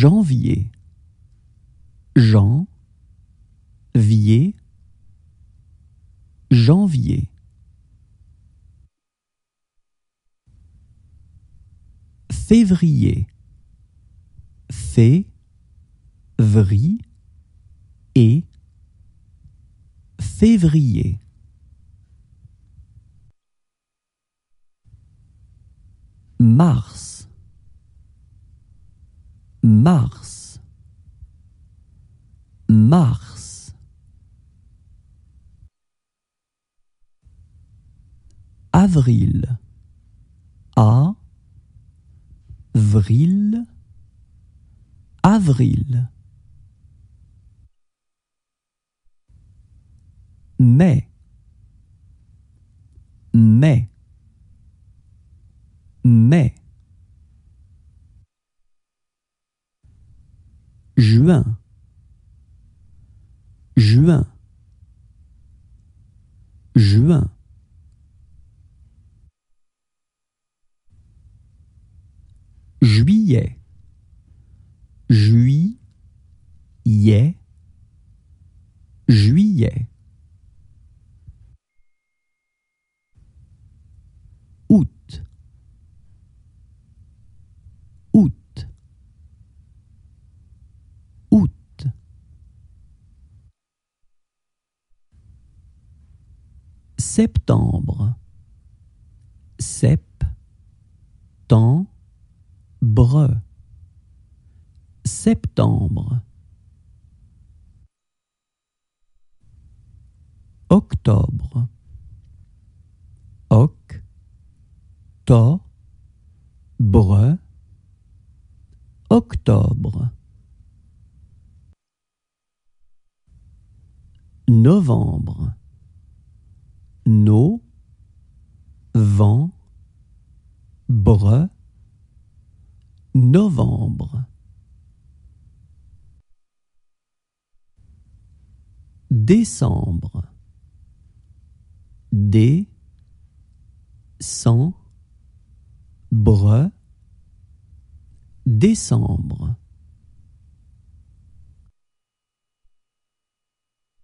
janvier, janvier, janvier. Février, février, février. Mars, mars, mars. Avril, avril, avril. Mai, mai, mai. Juin, juin, juin. Juillet, juillet, juillet. Août, août, août. Septembre, septembre, septembre. Octobre, octobre, octobre. Novembre, novembre, novembre. Décembre, décembre, décembre.